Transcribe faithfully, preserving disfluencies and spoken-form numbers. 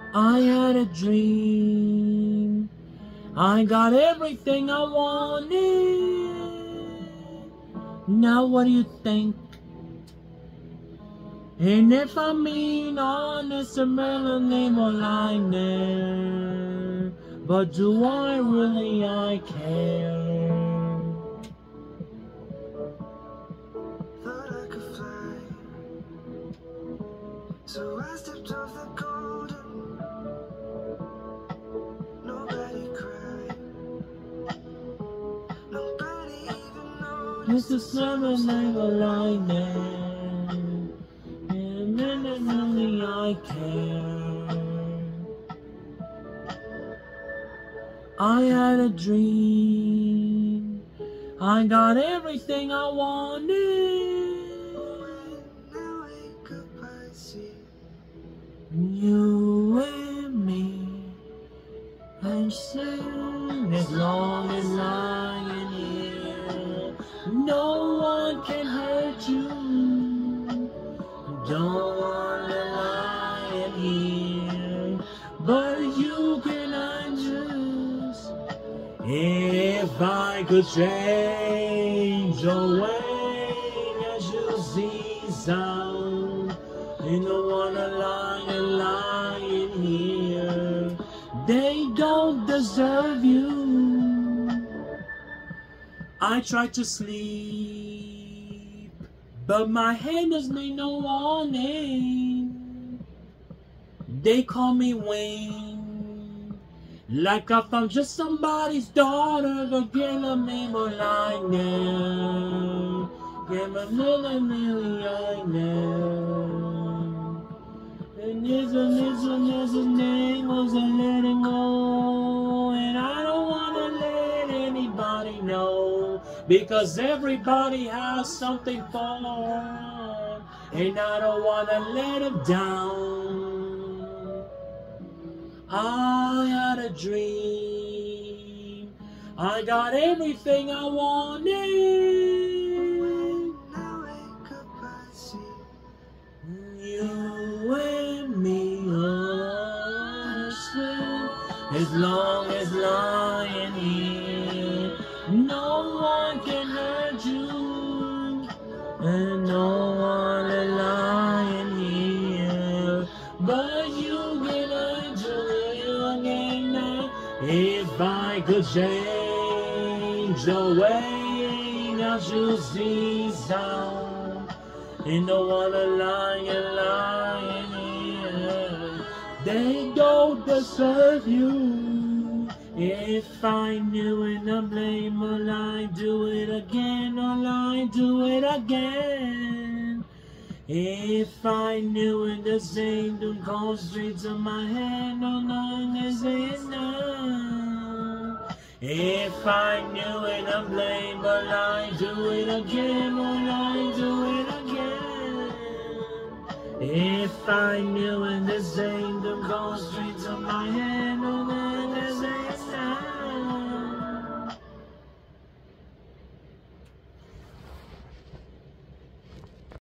I had a dream. I got everything I wanted. Now what do you think? And if I'm being honest, I'm really more like there. But do I really, I care? Thought I could fly, so I stepped off the golden. Nobody cried, nobody even noticed. It's the summer never like there. And really, I care. I had a dream. I got everything I wanted. When I wake up, I see You and me. And soon, as long as I am here, no one can hurt you. Don't wanna lie in here, but you can just. If I could change the way as you see sound, you don't wanna lie and lie in here. They don't deserve you. I try to sleep, but my head does make no warning. They call me Wayne, like if I'm just somebody's daughter, but get a name like now. Get a little million like now. And there's a, there's a, there's a name was a letting go. And I don't wanna let anybody know, because everybody has something for them, and I don't wanna let them down. I had a dream. I got everything I wanted. when I wake up, I see You and me, honestly, as long as lying here, no one can hurt you, and no one is lying here, but you can hurt you again now. If I could change the way that you see sound, and no one a lying, lying here. They don't deserve you. If I knew it, I blame, will I do it again? Will I do it again? If I knew it, the same don't go straight to my head. No, no, this is now. If I knew it, I blame, will I do it again? Will I do it again? If I knew it, the same don't go straight to my head.